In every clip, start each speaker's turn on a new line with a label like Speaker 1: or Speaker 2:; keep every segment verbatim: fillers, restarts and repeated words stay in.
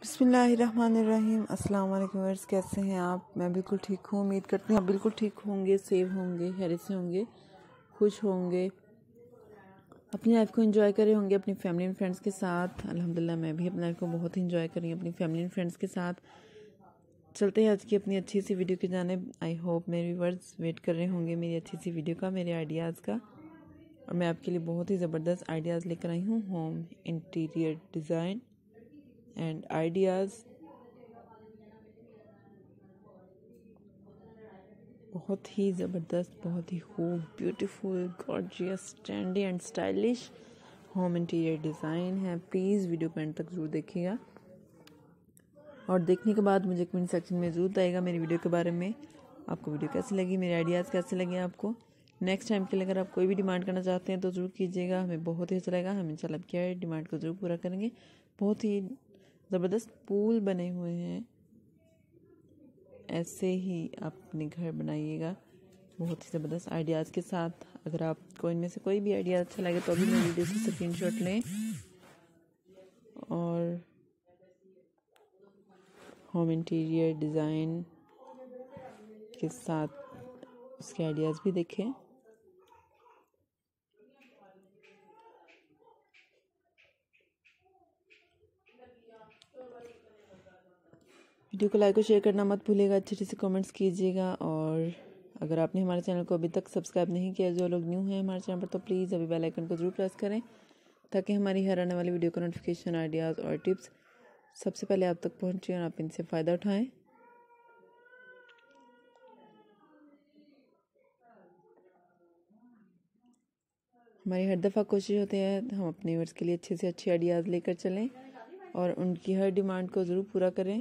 Speaker 1: बिस्मिल्लाहिर्रहमानिर्रहीम। अस्सलाम वालेकुम व्यूअर्स, कैसे हैं आप? मैं बिल्कुल ठीक हूँ। उम्मीद करती हूँ आप बिल्कुल ठीक होंगे, सेफ होंगे, खैरियत से होंगे, खुश होंगे, अपनी लाइफ को एंजॉय कर रहे होंगे अपनी फैमिली एंड फ्रेंड्स के साथ। अल्हम्दुलिल्लाह मैं भी अपनी लाइफ को बहुत एंजॉय कर रही हूँ अपनी फैमिली एंड फ्रेंड्स के साथ। चलते हैं आज की अपनी अच्छी सी वीडियो की जानिब। आई होप मेरे व्यूअर्स वेट कर रहे होंगे मेरी अच्छी सी वीडियो का, मेरे आइडियाज़ का। और मैं आपके लिए बहुत ही ज़बरदस्त आइडियाज़ लेकर आई हूँ, home interior design and ideas. बहुत ही ज़बरदस्त, बहुत ही खूब, beautiful, gorgeous, trendy and stylish home interior design है। प्लीज़ वीडियो को एंड तक ज़रूर देखिएगा और देखने के बाद मुझे कमेंट सेक्शन में ज़रूर बताइएगा मेरी वीडियो के बारे में, आपको वीडियो कैसी लगी, मेरे आइडियाज़ कैसे लगे आपको। नेक्स्ट टाइम के लिए अगर आप कोई भी डिमांड करना चाहते हैं तो ज़रूर कीजिएगा, हमें बहुत ही अच्छा लगेगा। हम इंशाल्लाह आपकी डिमांड को ज़रूर पूरा करेंगे। बहुत ही ज़बरदस्त पूल बने हुए हैं, ऐसे ही आप अपने घर बनाइएगा बहुत ही ज़बरदस्त आइडियाज़ के साथ। अगर आपको इनमें से कोई भी आइडिया अच्छा लगे तो अभी मेरी वीडियो से स्क्रीनशॉट लें और होम इंटीरियर डिज़ाइन के साथ उसके आइडियाज़ भी देखें। वीडियो को लाइक और शेयर करना मत भूलिएगा, अच्छे अच्छे से कमेंट्स कीजिएगा। और अगर आपने हमारे चैनल को अभी तक सब्सक्राइब नहीं किया, जो लोग न्यू हैं हमारे चैनल पर, तो प्लीज़ अभी बेल आइकन को ज़रूर प्रेस करें ताकि हमारी हर आने वाली वीडियो का नोटिफिकेशन, आइडियाज़ और टिप्स सबसे पहले आप तक पहुँचे और आप इनसे फ़ायदा उठाएं। हमारी हर दफ़ा कोशिश होती है हम अपने व्यूअर्स के लिए अच्छे से अच्छे आइडियाज़ लेकर चलें और उनकी हर डिमांड को ज़रूर पूरा करें।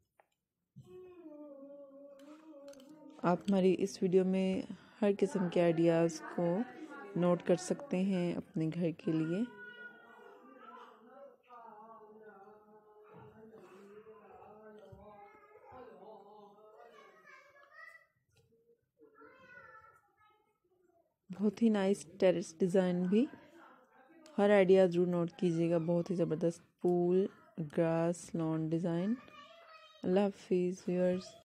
Speaker 1: आप हमारी इस वीडियो में हर किस्म के आइडियाज़ को नोट कर सकते हैं अपने घर के लिए। बहुत ही नाइस टेरेस डिज़ाइन भी, हर आइडिया ज़रूर नोट कीजिएगा। बहुत ही ज़बरदस्त पूल, ग्रास, लॉन डिज़ाइन। अल्लाह हाफिज़ व्यूअर्स।